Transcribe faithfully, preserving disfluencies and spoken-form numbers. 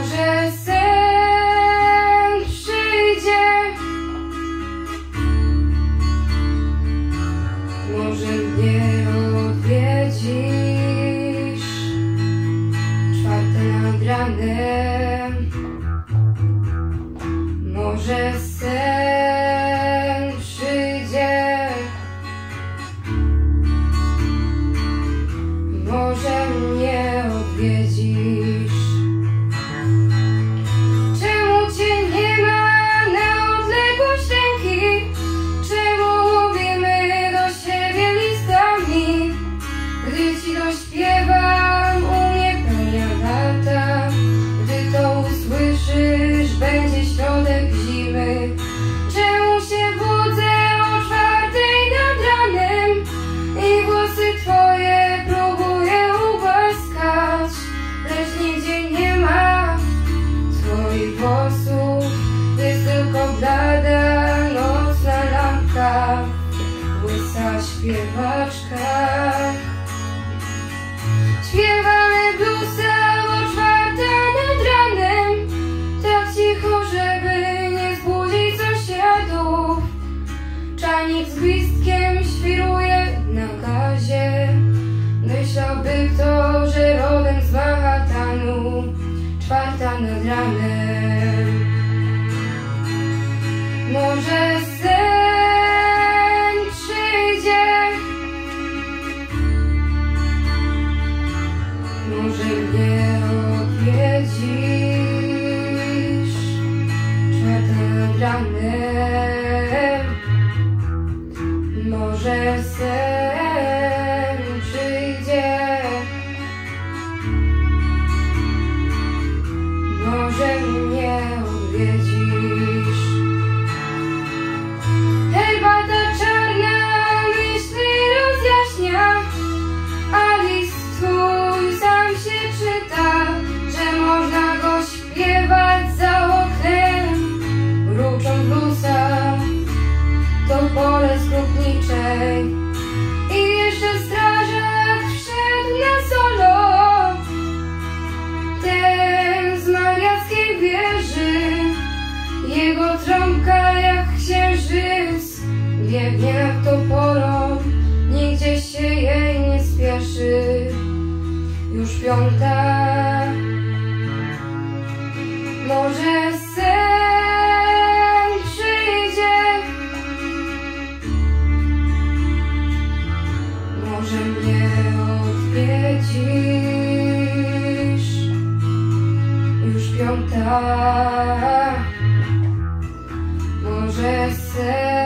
Może sen przyjdzie, może mnie odwiedzisz. Czwarte nad ranem, może sen przyjdzie, może mnie odwiedzisz. Czemu cię nie ma na odległość ręki? Czemu mówimy do siebie listami? Gdy ci dośpiewam, u mnie pełnia lata. Gdy to usłyszysz, będzie środek zimy. Czemu się budzę o czwartej nad ranem i włosy twoje próbuję ugłaskać, lecz nigdzie nie ma twoich włosów. Jest tylko blada nocna lampka, łysa śpiewaczka. Śpiewamy bluesa o czwarta nad ranem, tak cicho, żeby nie zbudzić sąsiadów. Czajnik z gwizdkiem świruje na gazie. Myślałby kto, że rodem z Manhattanu. Czwarta nad ranem, może sen przyjdzie, może mnie odwiedzisz. Czwarta nad ranem, może sen przyjdzie, może mnie odwiedzisz. Herbata czarna myśli rozjaśnia, a list twój sam się czyta, że można go śpiewać za oknem. Mruczą bluesa to pole skrupniczej i jeszcze strażak wszedł na solo. Ten z mariackiej wieży, jego trąbka jak księżyc biegnie nad toporą, nigdzie się jej nie spieszy. Już piąta, może sen przyjdzie, może mnie odwiedzisz. Już piąta, może sen